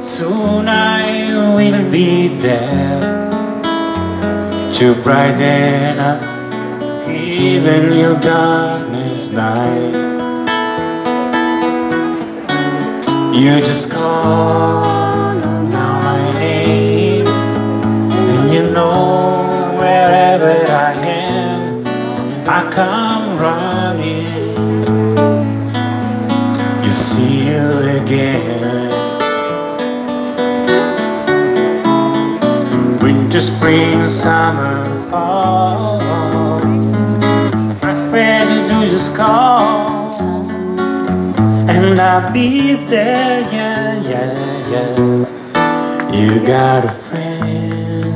Soon I will be there to brighten up even your darkness night. You just call now my name, and you know wherever I am, I come running. You see you again. Winter, spring, summer, fall, I'm ready to just call, and I'll be there, yeah, yeah, yeah. You got a friend.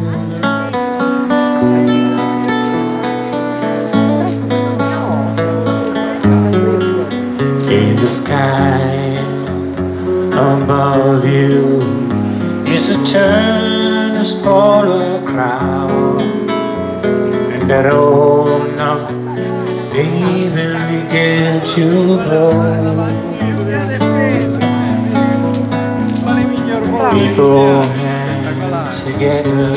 In the sky above you is a turner's polar crowd, and that old note even began to blow. People hang together,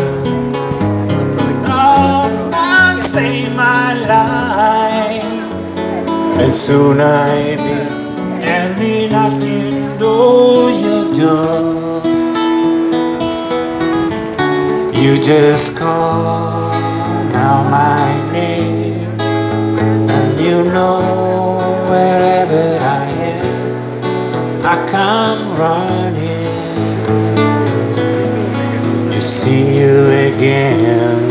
oh, I save my life, and soon I be gently knocking on your door. You just call now my name, and you know wherever I am, I come running. You see you again.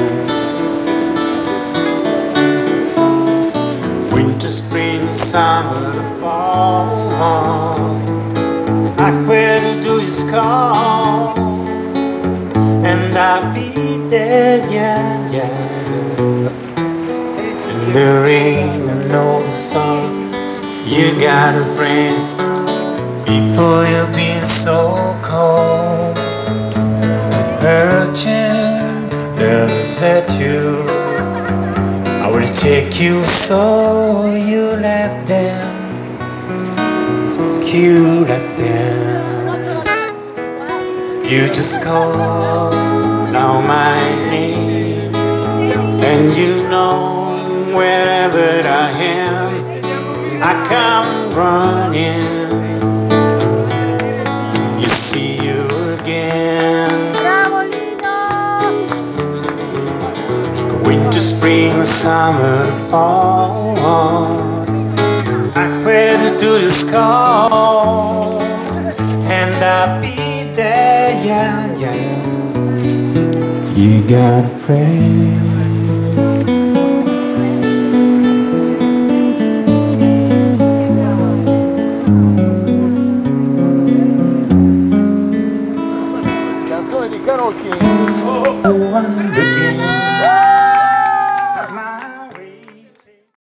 Winter, spring, summer, fall, I where to do is call, and I'll be there, yeah, yeah. In the rain and no sun, you got a friend. People, you've been so cold, hurting, they'll set you. I will take you, so you left them, so you left them. You just call now my name, and you know wherever I am, I come running. You see you again. Winter, spring, summer, fall, I pray to do this call, and I'll be there, yeah, yeah. You got a friend. Canzone di Karol King. Oh, I'm looking